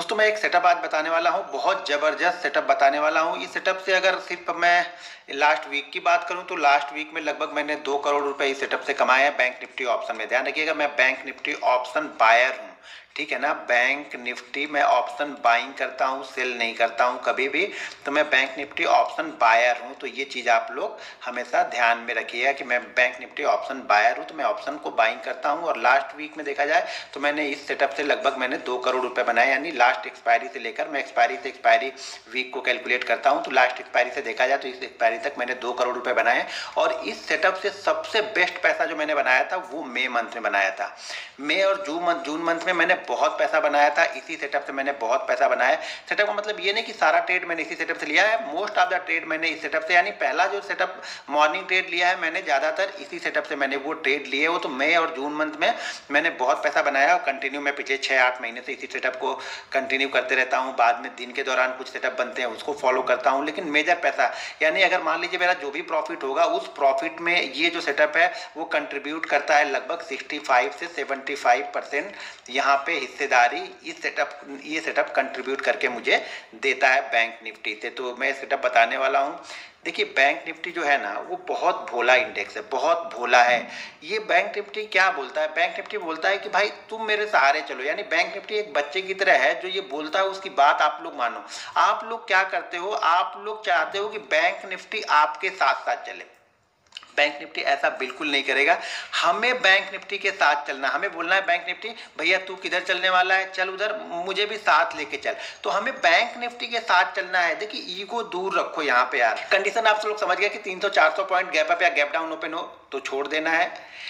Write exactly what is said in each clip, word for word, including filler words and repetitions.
दोस्तों मैं एक सेटअप आज बताने वाला हूँ, बहुत ज़बरदस्त सेटअप बताने वाला हूँ। इस सेटअप से अगर सिर्फ मैं लास्ट वीक की बात करूँ तो लास्ट वीक में लगभग मैंने दो करोड़ रुपए इस सेटअप से कमाए हैं बैंक निफ्टी ऑप्शन में। ध्यान रखिएगा, मैं बैंक निफ्टी ऑप्शन बायर हूँ, ठीक है ना। बैंक निफ्टी में ऑप्शन बाइंग करता हूँ, सेल नहीं करता हूँ कभी भी। तो मैं बैंक निफ्टी ऑप्शन बायर हूँ, तो ये चीज़ आप लोग हमेशा ध्यान में रखिएगा कि मैं बैंक निफ्टी ऑप्शन बायर हूँ, तो मैं ऑप्शन को बाइंग करता हूँ। और लास्ट वीक में देखा जाए तो मैंने इस सेटअप से लगभग मैंने दो करोड़ रुपए बनाए, यानी लास्ट एक्सपायरी से लेकर, मैं एक्सपायरी से एक्सपायरी वीक को कैलकुलेट करता हूँ, तो लास्ट एक्सपायरी से देखा जाए तो इस एक्सपायरी तक मैंने दो करोड़ रुपए बनाए। और इस सेटअप से सबसे बेस्ट पैसा जो मैंने बनाया था वो मई मंथ में बनाया था। मई और जून मंथ जून मंथ में मैंने बहुत पैसा बनाया था। इसी सेटअप से मैंने बहुत पैसा बनाया। सेटअप का मतलब ये नहीं कि सारा ट्रेड मैंने इसी सेटअप से लिया है, मोस्ट ऑफ द ट्रेड मैंने इस सेटअप से, यानी पहला जो सेटअप मॉर्निंग ट्रेड लिया है मैंने ज़्यादातर इसी सेटअप से मैंने वो ट्रेड लिए हो। तो मई और जून मंथ में मैंने बहुत पैसा बनाया और कंटिन्यू मैं पिछले छः आठ महीने से इसी सेटअप को कंटिन्यू करते रहता हूँ। बाद में दिन के दौरान कुछ सेटअप बनते हैं उसको फॉलो करता हूँ, लेकिन मेजर पैसा, यानी अगर मान लीजिए मेरा जो भी प्रॉफिट होगा उस प्रॉफिट में ये जो सेटअप है वो कंट्रीब्यूट करता है लगभग सिक्सटी फाइव से सेवेंटी फाइव परसेंट यहाँ पे हिस्सेदारी इस सेटअप ये सेटअप कंट्रीब्यूट करके मुझे देता है बैंक निफ्टी से। तो मैं सेटअप बताने वाला हूँ। देखिए बैंक निफ्टी जो है ना वो बहुत भोला इंडेक्स है, बहुत भोला है। ये बैंक निफ्टी क्या बोलता है, बैंक निफ्टी बोलता है कि भाई तुम मेरे सहारे चलो, यानी बैंक निफ्टी एक बच्चे की तरह है जो ये बोलता है उसकी बात आप लोग मानो। आप लोग क्या करते हो, आप लोग चाहते हो कि बैंक निफ्टी आपके साथ साथ चले। बैंक निफ्टी ऐसा बिल्कुल नहीं करेगा। हमें बैंक निफ्टी के साथ चलना, हमें बोलना है बैंक निफ्टी भैया तू किधर चलने वाला है, चल उधर, मुझे भी साथ लेके चल। तो हमें बैंक निफ्टी के साथ चलना है। देखिए ईगो दूर रखो यहाँ पे यार। कंडीशन आप लोग समझ गए कि तीन सौ चार सौ पॉइंट गैप अप या गैप डाउन ओपन हो तो छोड़ देना है।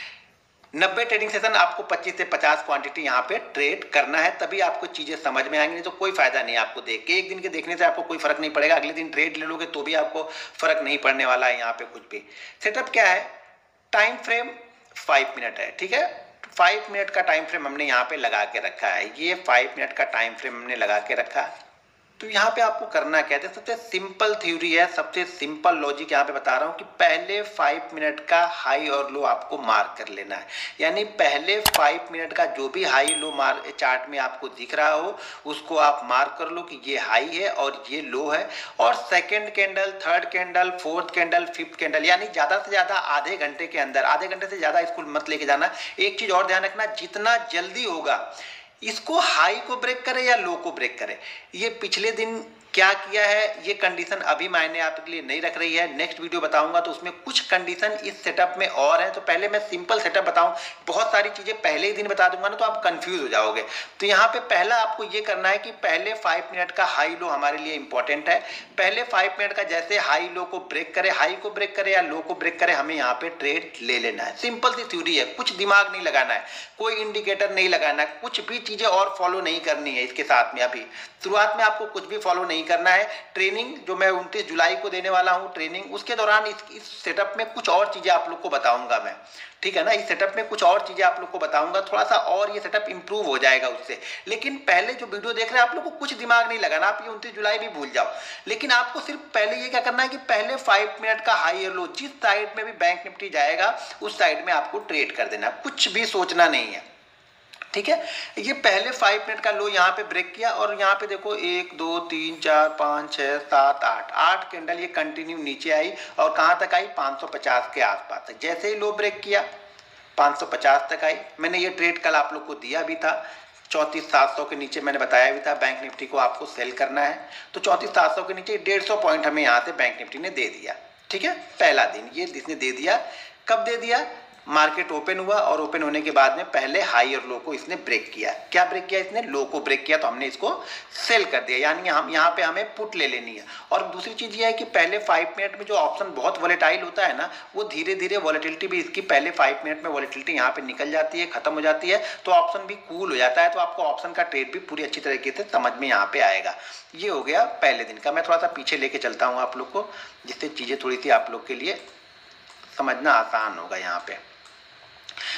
नब्बे ट्रेडिंग सेशन आपको पच्चीस से पचास क्वांटिटी यहाँ पे ट्रेड करना है, तभी आपको चीजें समझ में आएंगी। नहीं तो कोई फायदा नहीं आपको देख के, एक दिन के देखने से आपको कोई फर्क नहीं पड़ेगा। अगले दिन ट्रेड ले लोगे तो भी आपको फर्क नहीं पड़ने वाला है यहाँ पे कुछ भी। सेटअप क्या है, टाइम फ्रेम फाइव मिनट है, ठीक है। फाइव मिनट का टाइम फ्रेम हमने यहाँ पे लगा के रखा है। ये फाइव मिनट का टाइम फ्रेम हमने लगा के रखा है। तो यहाँ पे आपको करना क्या है, सबसे सिंपल थ्योरी है, सबसे सिंपल लॉजिक यहाँ पे बता रहा हूँ कि पहले फाइव मिनट का हाई और लो आपको मार्क कर लेना है। यानी पहले फाइव मिनट का जो भी हाई लो मार चार्ट में आपको दिख रहा हो उसको आप मार्क कर लो कि ये हाई है और ये लो है। और second candle, third candle, fourth candle, fifth candle, यानी ज़्यादा से ज़्यादा आधे घंटे के अंदर, आधे घंटे से ज़्यादा इसको मत लेके जाना। एक चीज़ और ध्यान रखना, जितना जल्दी होगा इसको हाई को ब्रेक करे या लो को ब्रेक करे। ये पिछले दिन क्या किया है, ये कंडीशन अभी मायने आपके लिए नहीं रख रही है। नेक्स्ट वीडियो बताऊंगा तो उसमें कुछ कंडीशन इस सेटअप में और है। तो पहले मैं सिंपल सेटअप बताऊं, बहुत सारी चीजें पहले ही दिन बता दूंगा ना तो आप कंफ्यूज हो जाओगे। तो यहाँ पे पहला आपको ये करना है कि पहले फाइव मिनट का हाई लो हमारे लिए इंपॉर्टेंट है। पहले फाइव मिनट का जैसे हाई लो को ब्रेक करे, हाई को ब्रेक करे या लो को ब्रेक करे, हमें यहाँ पे ट्रेड ले लेना है। सिंपल सी थ्योरी है, कुछ दिमाग नहीं लगाना है, कोई इंडिकेटर नहीं लगाना है, कुछ भी चीजें और फॉलो नहीं करनी है इसके साथ में। अभी शुरुआत में आपको कुछ भी फॉलो नहीं करना है। ट्रेनिंग जो मैं उनतीस जुलाई को देने वाला हूं ट्रेनिंग, उसके दौरान इस, इस सेटअप में कुछ और चीजें आप लोग को बताऊंगा मैं, ठीक है ना। इस सेटअप में कुछ और चीजें आप लोग को बताऊंगा, थोड़ा सा और ये सेटअप इंप्रूव हो जाएगा उससे। लेकिन पहले जो वीडियो देख रहे हैं आप लोग को कुछ दिमाग नहीं लगाना, आप ये उनतीस जुलाई भी भूल जाओ। लेकिन आपको सिर्फ पहले ये क्या करना है कि पहले फाइव मिनट का हाई और लो जिस साइड में भी बैंक निफ्टी जाएगा उस साइड में आपको ट्रेड कर देना, कुछ भी सोचना नहीं है, ठीक है। ये पहले फाइव मिनट का लो यहाँ पे ब्रेक किया और यहाँ पे देखो एक दो तीन चार पाँच छः सात आठ आठ कैंडल ये कंटिन्यू नीचे आई और कहाँ तक आई, पाँच सौ पचास के आसपास तक। जैसे ही लो ब्रेक किया पाँच सौ पचास तक आई। मैंने ये ट्रेड कल आप लोग को दिया भी था, चौंतीस सात सौ के नीचे मैंने बताया भी था बैंक निफ्टी को आपको सेल करना है। तो चौंतीस सात सौ के नीचे डेढ़ सौ पॉइंट हमें यहाँ से बैंक निफ्टी ने दे दिया, ठीक है। पहला दिन ये इसने दे दिया। कब दे दिया, मार्केट ओपन हुआ और ओपन होने के बाद में पहले हाई और लो को इसने ब्रेक किया। क्या ब्रेक किया, इसने लो को ब्रेक किया, तो हमने इसको सेल कर दिया। यानी हम यहाँ पे हमें पुट ले लेनी है। और दूसरी चीज ये है कि पहले फाइव मिनट में जो ऑप्शन बहुत वॉलेटाइल होता है ना, वो धीरे धीरे वॉलेटिलिटी भी इसकी पहले फाइव मिनट में वॉलेटिलिटी यहाँ पे निकल जाती है, खत्म हो जाती है, तो ऑप्शन भी कूल हो जाता है। तो आपको ऑप्शन का ट्रेड भी पूरी अच्छी तरीके से समझ में यहाँ पे आएगा। ये हो गया पहले दिन का। मैं थोड़ा सा पीछे लेके चलता हूँ आप लोग को, जिससे चीजें थोड़ी सी आप लोग के लिए समझना आसान होगा यहाँ पे।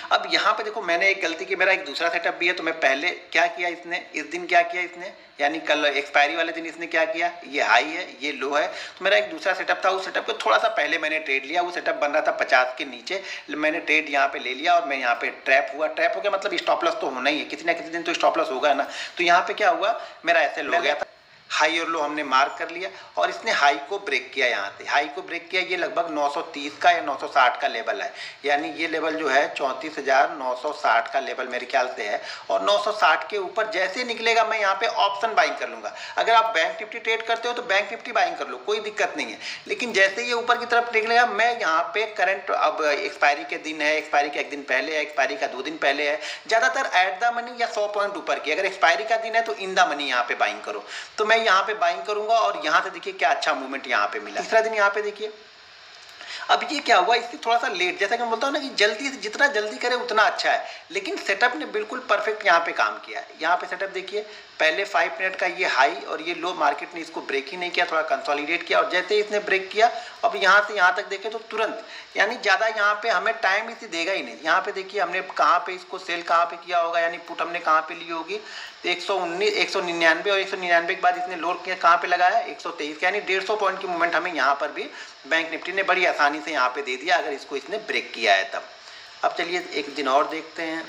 अब यहाँ पे देखो मैंने एक गलती की, मेरा एक दूसरा सेटअप भी है। तो मैं पहले क्या किया, इसने इस दिन क्या किया इसने, यानी कल एक्सपायरी वाले दिन इसने क्या किया, ये हाई है ये लो है। तो मेरा एक दूसरा सेटअप था, उस सेटअप को थोड़ा सा पहले मैंने ट्रेड लिया। वो सेटअप बन रहा था पचास के नीचे, मैंने ट्रेड यहाँ पे ले लिया और मैं यहाँ पे ट्रैप हुआ। ट्रैप हो गया मतलब स्टॉप लॉस तो होना ही है, किसी ना किसी दिन तो स्टॉप लॉस होगा ना। तो यहाँ पे क्या हुआ, मेरा ऐसे हो गया था, हाई और लो हमने मार्क कर लिया और इसने हाई को ब्रेक किया। यहाँ से हाई को ब्रेक किया, ये लगभग नौ सौ तीस का या नौ सौ साठ का लेवल है, यानी ये लेवल जो है चौंतीस हजार नौ सौ साठ का लेवल मेरे ख्याल से है। और नौ सौ साठ के ऊपर जैसे निकलेगा मैं यहाँ पे ऑप्शन बाइंग कर लूंगा। अगर आप बैंक निफ्टी ट्रेड करते हो तो बैंक निफ्टी बाइंग कर लो, कोई दिक्कत नहीं है। लेकिन जैसे ये ऊपर की तरफ निकलेगा मैं यहाँ पे करंट, अब एक्सपायरी के दिन है, एक्सपायरी का एक दिन पहले है, एक्सपायरी का दो दिन पहले है, ज्यादातर एट द मनी या सौ पॉइंट ऊपर की। अगर एक्सपायरी का दिन है तो इन द मनी यहाँ पे बाइंग करो। तो मैं यहाँ पे बाइंग करूंगा और यहां से देखिए क्या अच्छा मूवमेंट यहां पे मिला। तीसरा दिन यहां पे देखिए, अब ये क्या हुआ, इससे थोड़ा सा लेट, जैसा कि मैं बोलता हूँ ना कि जल्दी से जितना जल्दी करे उतना अच्छा है। लेकिन सेटअप ने बिल्कुल परफेक्ट यहाँ पे काम किया है। यहाँ पे सेटअप देखिए, पहले फाइव मिनट का ये हाई और ये लो, मार्केट ने इसको ब्रेक ही नहीं किया, थोड़ा कंसोलिडेट किया। और जैसे इसने ब्रेक किया, अब यहाँ से यहाँ तक देखें तो तुरंत, यानी ज़्यादा यहाँ पे हमें टाइम इसे देगा ही नहीं। यहाँ पे देखिए हमने कहाँ पे इसको सेल कहाँ पे किया होगा, यानी पुट हमने कहाँ पे ली होगी, एक सौ उन्नीस एक सौ निन्यानवे और एक सौ निन्यानवे के बाद इसने लोड किया कहाँ पे लगाया, एक सौ तेईस, यानी डेढ़ सौ पॉइंट की मूवमेंट हमें यहाँ पर भी बैंक निफ्टी ने बड़ी आसानी से यहाँ पे दे दिया, अगर इसको इसने ब्रेक किया है तब। अब चलिए एक दिन और देखते हैं।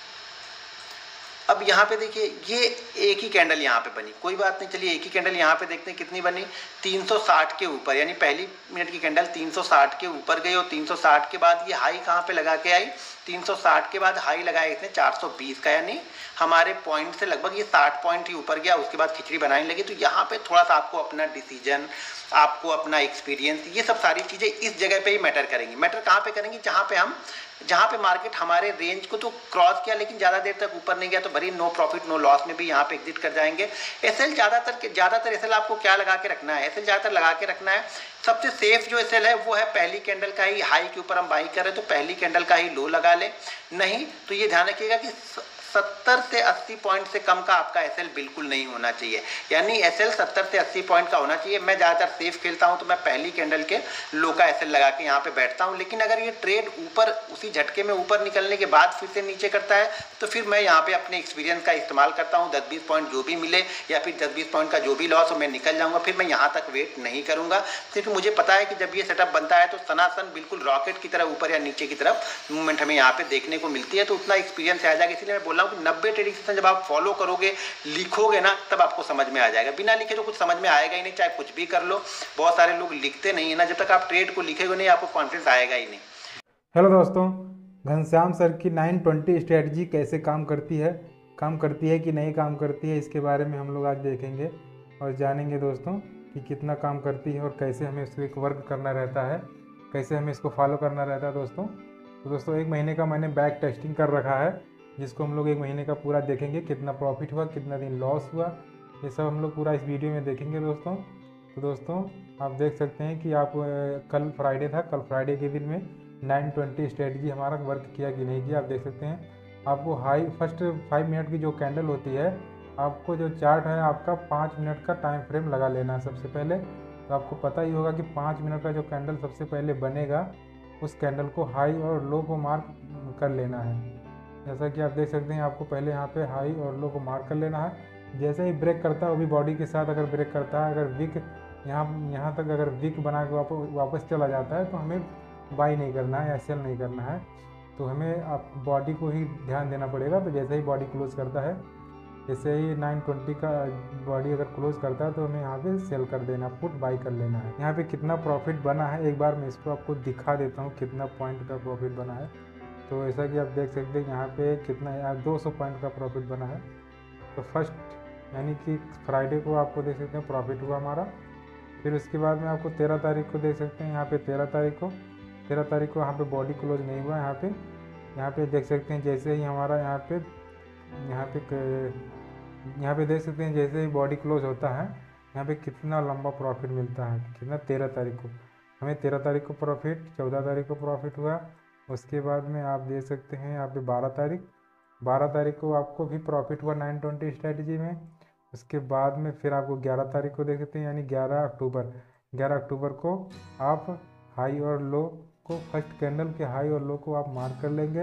अब यहाँ पे देखिए ये एक ही कैंडल यहाँ पे बनी, कोई बात नहीं, चलिए एक ही कैंडल यहाँ पे देखते हैं कितनी बनी, तीन सौ साठ के ऊपर, यानी पहली मिनट की कैंडल तीन सौ साठ के ऊपर गई और तीन सौ साठ के बाद ये हाई कहाँ पे लगा के आई, तीन सौ साठ के बाद हाई लगाया इसने चार सौ बीस का, यानी हमारे पॉइंट से लगभग ये साठ पॉइंट ही ऊपर गया। उसके बाद खिचड़ी बनाने लगी। तो यहाँ पे थोड़ा सा आपको अपना डिसीजन, आपको अपना एक्सपीरियंस, ये सब सारी चीज़ें इस जगह पे ही मैटर करेंगी। मैटर कहाँ पे करेंगी, जहाँ पे हम जहाँ पे मार्केट हमारे रेंज को तो क्रॉस किया लेकिन ज़्यादा देर तक ऊपर नहीं गया, तो बड़ी नो प्रॉफिट नो लॉस में भी यहाँ पे एग्जिट कर जाएंगे। एसएल ज़्यादातर ज़्यादातर एसएल आपको क्या लगा के रखना है, एसएल ज़्यादातर लगा के रखना है, सबसे सेफ जो एसएल है वो है पहली कैंडल का ही हाई के ऊपर हम बाई कर रहे हैं तो पहली कैंडल का ही लो लगा ले। नहीं तो ये ध्यान रखिएगा कि सत्तर से अस्सी पॉइंट से कम का आपका एसएल बिल्कुल नहीं होना चाहिए, यानी एसएल सत्तर से अस्सी पॉइंट का होना चाहिए। मैं ज़्यादातर सेफ खेलता हूं तो मैं पहली कैंडल के लो का एसएल लगा के यहाँ पे बैठता हूं। लेकिन अगर ये ट्रेड ऊपर उसी झटके में ऊपर निकलने के बाद फिर से नीचे करता है तो फिर मैं यहाँ पे अपने एक्सपीरियंस का इस्तेमाल करता हूँ। दस बीस पॉइंट जो भी मिले या फिर दस बीस पॉइंट का जो भी लॉस हो मैं निकल जाऊँगा, फिर मैं यहाँ तक वेट नहीं करूँगा, क्योंकि मुझे पता है कि जब ये सेटअप बनता है तो सनातन बिल्कुल रॉकेट की तरह ऊपर या नीचे की तरफ मूवमेंट हमें यहाँ पे देखने को मिलती है। तो उतना एक्सपीरियंस आ जाएगा। इसलिए मैं बोल रहा हूँ कि नब्बे ट्रेडिंग जब आप फॉलो करोगे, लिखोगे ना, तब आपको समझ में आ जाएगा। बिना लिखे तो कुछ समझ में आएगा ही नहीं, चाहे कुछ भी कर लो। बहुत सारे लोग लिखते नहीं है ना, जब तक आप ट्रेड को लिखेगे नहीं आपको कॉन्फिडेंस आएगा ही नहीं। हेलो दोस्तों, घनश्याम सर की नाइन ट्वेंटी स्ट्रेटजी कैसे काम करती है, काम करती है कि नहीं काम करती है, इसके बारे में हम लोग आज देखेंगे और जानेंगे दोस्तों कि कितना काम करती है और कैसे हमें इसको एक वर्क करना रहता है, कैसे हमें इसको फॉलो करना रहता है दोस्तों। तो दोस्तों एक महीने का मैंने बैक टेस्टिंग कर रखा है, जिसको हम लोग एक महीने का पूरा देखेंगे, कितना प्रॉफिट हुआ, कितना दिन लॉस हुआ, ये सब हम लोग पूरा इस वीडियो में देखेंगे दोस्तों। तो दोस्तों आप देख सकते हैं कि आप कल फ्राइडे था, कल फ्राइडे के दिन में नाइन ट्वेंटी स्ट्रेटजी हमारा वर्क किया कि नहीं किया आप देख सकते हैं। आपको हाई फर्स्ट फाइव मिनट की जो कैंडल होती है, आपको जो चार्ट है आपका पाँच मिनट का टाइम फ्रेम लगा लेना है सबसे पहले। तो आपको पता ही होगा कि पाँच मिनट का जो कैंडल सबसे पहले बनेगा, उस कैंडल को हाई और लो को मार्क कर लेना है। जैसा कि आप देख सकते हैं, आपको पहले यहाँ पे हाई और लो को मार्क कर लेना है। जैसे ही ब्रेक करता है वो भी बॉडी के साथ अगर ब्रेक करता है, अगर विक यहाँ यहाँ तक अगर विक बना के वापस वापस चला जाता है तो हमें बाई नहीं करना है या सेल नहीं करना है। तो हमें आप बॉडी को ही ध्यान देना पड़ेगा। तो जैसे ही बॉडी क्लोज करता है, जैसे ही नाइन ट्वेंटी का बॉडी अगर क्लोज करता है तो हमें यहाँ पे सेल कर देना, पुट बाई कर लेना है। यहाँ पे कितना प्रॉफिट बना है एक बार मैं इसको आपको दिखा देता हूँ, कितना पॉइंट का प्रॉफिट बना है। तो ऐसा कि आप देख सकते हैं यहाँ पे कितना यार दो सौ पॉइंट का प्रॉफिट बना है। तो फर्स्ट यानी कि फ्राइडे को आपको देख सकते हैं प्रॉफिट हुआ हमारा। फिर उसके बाद में आपको तेरह तारीख को देख सकते हैं, यहाँ पे तेरह तारीख को तेरह तारीख को यहाँ पे बॉडी क्लोज नहीं हुआ। यहाँ पे यहाँ पे देख सकते हैं जैसे ही हमारा यहाँ पे यहाँ पे यहाँ पे देख सकते हैं जैसे ही बॉडी क्लोज होता है, यहाँ पे कितना लंबा प्रॉफिट मिलता है। कितना तेरह तारीख को हमें तेरह तारीख को प्रॉफिट, चौदह तारीख को प्रॉफिट हुआ। उसके बाद में आप देख सकते हैं यहाँ पे बारह तारीख बारह तारीख को आपको भी प्रॉफिट हुआ नाइन ट्वेंटी स्ट्रेटजी में। उसके बाद में फिर आपको ग्यारह तारीख को देख सकते हैं, यानी ग्यारह अक्टूबर ग्यारह अक्टूबर को आप हाई और लो को, फर्स्ट कैंडल के हाई और लो को आप मार्क कर लेंगे।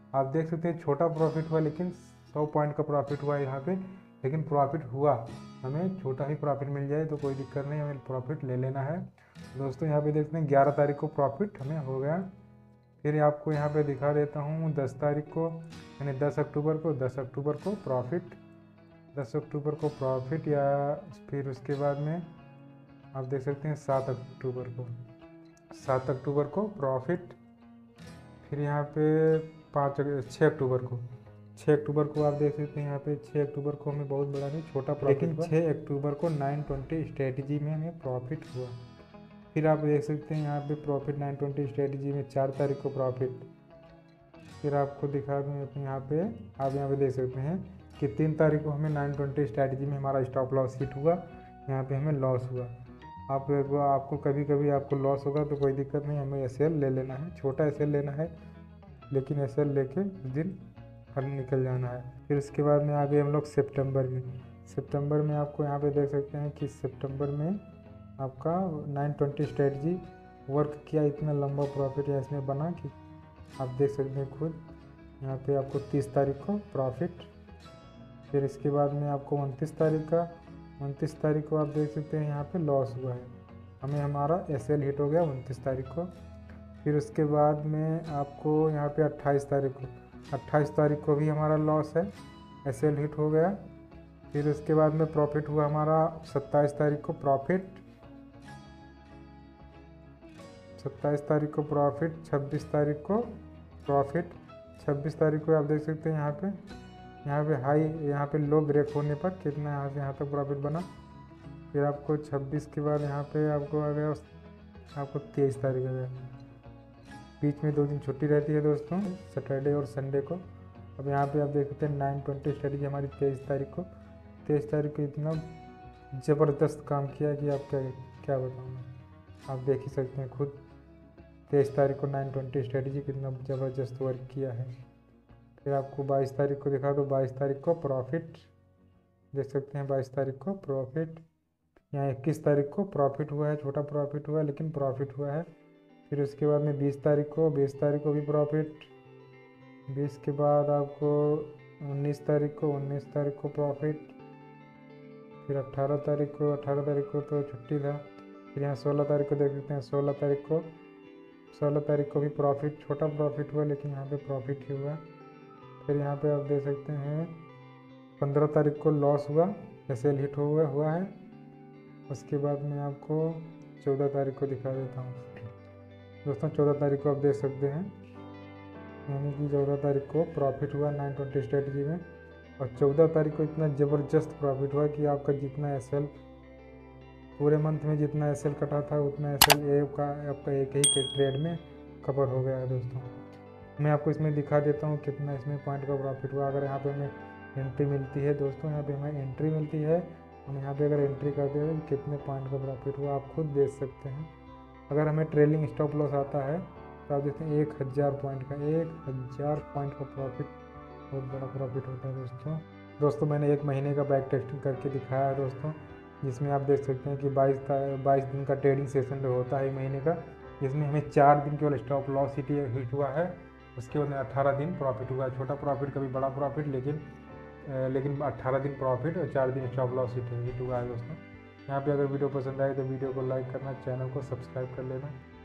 आप देख सकते हैं छोटा प्रॉफिट हुआ, लेकिन सौ पॉइंट का प्रॉफिट हुआ यहाँ पे, लेकिन प्रॉफिट हुआ। हमें छोटा ही प्रॉफिट मिल जाए तो कोई दिक्कत नहीं, हमें प्रॉफिट ले लेना है। दोस्तों यहाँ पे देखते हैं ग्यारह तारीख को प्रॉफिट हमें हो गया। फिर आपको यहाँ पे दिखा देता हूँ दस तारीख को, यानी दस अक्टूबर को दस अक्टूबर को प्रॉफिट दस अक्टूबर को प्रॉफिट या फिर उसके बाद में आप देख सकते हैं सात अक्टूबर को सात अक्टूबर को प्रॉफिट। फिर यहाँ पे पाँच छः अक्टूबर को छः अक्टूबर को आप देख सकते हैं यहाँ पे छः अक्टूबर को हमें बहुत बड़ा नहीं छोटा प्रॉफिट, लेकिन छः अक्टूबर को नाइन ट्वेंटी स्ट्रेटजी में हमें प्रॉफिट हुआ। फिर आप देख सकते हैं यहाँ पे प्रॉफिट नाइन ट्वेंटी स्ट्रेटजी में चार तारीख को प्रॉफिट। फिर आपको दिखा दूँ यहाँ पे, आप यहाँ पे देख सकते हैं कि तीन तारीख को हमें नाइन ट्वेंटी स्ट्रेटजी में हमारा स्टॉप लॉस हिट हुआ, यहाँ पे हमें लॉस हुआ। आप आपको कभी कभी आपको लॉस होगा तो कोई दिक्कत नहीं, हमें एस एल ले लेना है, छोटा एस एल लेना है, लेकिन एस एल लेके उस दिन हर निकल जाना है। फिर उसके बाद में आ गए हम लोग सितंबर में सितंबर में आपको यहाँ पे देख सकते हैं कि सितंबर में आपका नाइन ट्वेंटी स्ट्रेटजी वर्क किया, इतना लंबा प्रॉफिट यहाँ इसमें बना कि आप देख सकते हैं खुद। यहाँ पे आपको तीस तारीख को प्रॉफिट। फिर इसके बाद में आपको उनतीस तारीख का उनतीस तारीख को आप देख सकते हैं यहाँ पे लॉस हुआ है, हमें हमारा एस एल हिट हो गया उनतीस तारीख को। फिर उसके बाद में आपको यहाँ पे अट्ठाईस तारीख को अट्ठाईस तारीख को भी हमारा लॉस है, एस एल हिट हो गया। फिर उसके बाद में प्रॉफिट हुआ हमारा सत्ताईस तारीख को प्रॉफिट सत्ताईस तारीख को प्रॉफिट छब्बीस तारीख को प्रॉफिट छब्बीस तारीख को आप देख सकते हैं यहाँ पे यहाँ पे हाई यहाँ पे लो ब्रेक होने पर कितना यहाँ से यहाँ तक प्रॉफिट बना। फिर आपको छब्बीस के बाद यहाँ पे आपको आ गया आपको तेईस तारीख आ गया। बीच में दो दिन छुट्टी रहती है दोस्तों, सैटरडे और संडे को। अब यहाँ पे आप देख सकते हैं नाइन ट्वेंटी स्ट्रेटजी हमारी तेईस तारीख को तेईस तारीख को इतना ज़बरदस्त काम किया कि आप क्या क्या बताऊँ, आप देख ही सकते हैं खुद। तेईस तारीख को नाइन ट्वेंटी स्ट्रेटजी कितना ज़बरदस्त वर्क किया है। फिर आपको बाईस तारीख को दिखा दो, बाईस तारीख को प्रॉफिट देख सकते हैं, बाईस तारीख को प्रॉफिट। यहाँ इक्कीस तारीख को प्रॉफिट हुआ है, छोटा प्रॉफिट हुआ है लेकिन प्रॉफिट हुआ है। फिर उसके बाद में बीस तारीख को बीस तारीख को भी प्रॉफिट। बीस के बाद आपको उन्नीस तारीख को उन्नीस तारीख को प्रॉफिट। फिर अट्ठारह तारीख को अट्ठारह तारीख को तो छुट्टी था। फिर यहाँ सोलह तारीख को देख सकते हैं, सोलह तारीख को सोलह तारीख को भी प्रॉफिट, छोटा प्रॉफिट हुआ लेकिन यहाँ पे प्रॉफिट ही हुआ। फिर यहाँ पे आप देख सकते हैं पंद्रह तारीख को लॉस हुआ, एस एल हिट हुआ हुआ है। उसके बाद मैं आपको चौदह तारीख को दिखा देता हूँ दोस्तों। चौदह तारीख को आप देख सकते हैं, यानी कि चौदह तारीख को प्रॉफिट हुआ नाइन ट्वेंटी स्ट्रेटजी में। और चौदह तारीख को इतना ज़बरदस्त प्रॉफिट हुआ कि आपका जितना एस एल पूरे मंथ में जितना एस एल कटा था उतना एस एल ए का आपका एक ही के ट्रेड में कवर हो गया है दोस्तों। मैं आपको इसमें दिखा देता हूँ कितना इसमें पॉइंट का प्रॉफिट हुआ। अगर यहाँ पे हमें एंट्री मिलती है दोस्तों, यहाँ पे हमें एंट्री मिलती है, हम यहाँ पे अगर एंट्री करते हैं कितने पॉइंट का प्रॉफिट हुआ आप खुद देख सकते हैं। अगर हमें ट्रेलिंग स्टॉप लॉस आता है तो आप देखते हैं एक हज़ार पॉइंट का एक हज़ार पॉइंट का प्रॉफिट, बहुत बड़ा प्रॉफिट होता है दोस्तों। दोस्तों मैंने एक महीने का बैक टेस्टिंग करके दिखाया है दोस्तों, जिसमें आप देख सकते हैं कि बाईस बाईस दिन का ट्रेडिंग सेशन जो होता है महीने का, जिसमें हमें चार दिन केवल स्टॉप लॉस हिट हिट हुआ है। उसके बाद में अट्ठारह दिन प्रॉफिट हुआ है, छोटा प्रॉफिट कभी बड़ा प्रॉफिट, लेकिन लेकिन अट्ठारह दिन प्रॉफिट और चार दिन स्टॉप लॉस हिट हिट हुआ है दोस्तों। यहाँ पे अगर वीडियो पसंद आए तो वीडियो को लाइक करना, चैनल को सब्सक्राइब कर लेना।